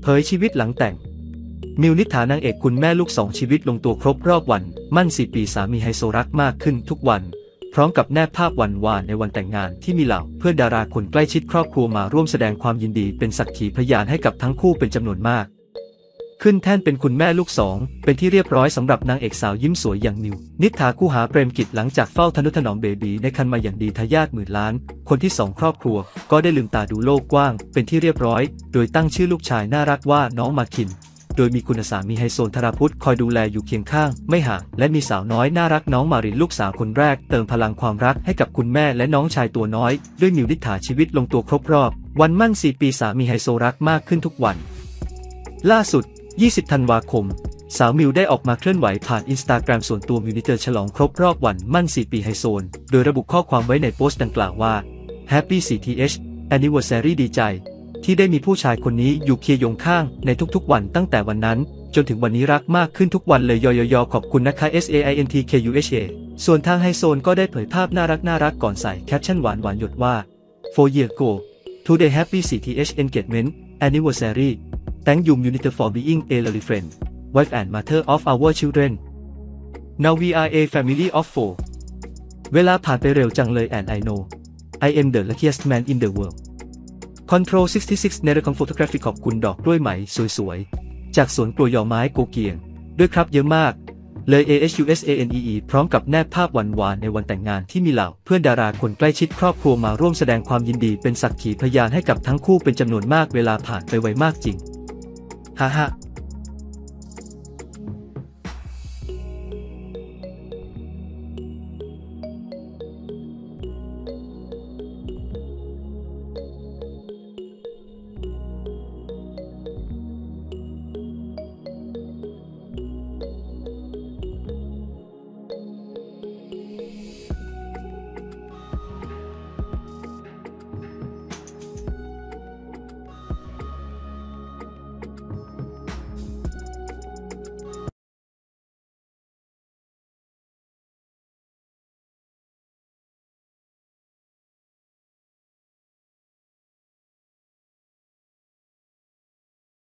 เผยชีวิตหลังแต่งมิวนิษฐานางเอกคุณแม่ลูกสองชีวิตลงตัวครบรอบวันมั่น4 ปีสามีไฮโซรักมากขึ้นทุกวันพร้อมกับแนบภาพวันวานในวันแต่งงานที่มีเหล่าเพื่อนดาราคนใกล้ชิดครอบครัวมาร่วมแสดงความยินดีเป็นสักขีพยานให้กับทั้งคู่เป็นจำนวนมากขึ้นแท่นเป็นคุณแม่ลูกสองเป็นที่เรียบร้อยสำหรับนางเอกสาวยิ้มสวยอย่างมิวนิษฐาคูหาเปรมกิจหลังจากเฝ้าทนุถนอมเบบีในครรภ์มาอย่างดีทายาทหมื่นล้านคนที่2ครอบครัวก็ได้ลืมตาดูโลกกว้างเป็นที่เรียบร้อยโดยตั้งชื่อลูกชายน่ารักว่าน้องมาคินโดยมีคุณสามีไฮโซธราพุทธคอยดูแลอยู่เคียงข้างไม่ห่างและมีสาวน้อยน่ารักน้องมารินลูกสาวคนแรกเติมพลังความรักให้กับคุณแม่และน้องชายตัวน้อยด้วยมิวนิษฐาชีวิตลงตัวครบรอบวันมั่น4 ปีสามีไฮโซรักมากขึ้นทุกวันล่าสุด20 ธันวาคมสาวมิวได้ออกมาเคลื่อนไหวผ่านอินสตาแกรมส่วนตัวมิวนิเตอร์ฉลองครบรอบวันมั่น4 ปีไฮโซนโดยระบุข้อความไว้ในโพสต์ดังกล่าวว่า Happy CTH Anniversary ดีใจที่ได้มีผู้ชายคนนี้อยู่เคียงข้างในทุกๆวันตั้งแต่วันนั้นจนถึงวันนี้รักมากขึ้นทุกวันเลยยขอบคุณนะคะ SAINTKUHA ส่วนทางไฮโซนก็ได้เผยภาพน่ารักก่อนใส่แคปชั่นหวานหยดว่า 4 years ago today happy CTH engagement anniversary Thank you Muniter for being a lovely friend, wife and mother of our children. Now we are a family of 4. เวลาผ่านไปเร็วจังเลย and I know I am the luckiest man in the world. Control 66 ในเรื่องของ photography ขอบคุณดอกกล้วยไหมสวยๆจากสวนกล้วยหอไม้โกเกียงด้วยครับเยอะมากเลย ASUSANEE พร้อมกับแนบภาพหวานในวันแต่งงานที่มีเหล่าเพื่อนดาราคนใกล้ชิดครอบครัวมาร่วมแสดงความยินดีเป็นสักขีพยานให้กับทั้งคู่เป็นจำนวนมากเวลาผ่านไปไวมากจริงฮ่า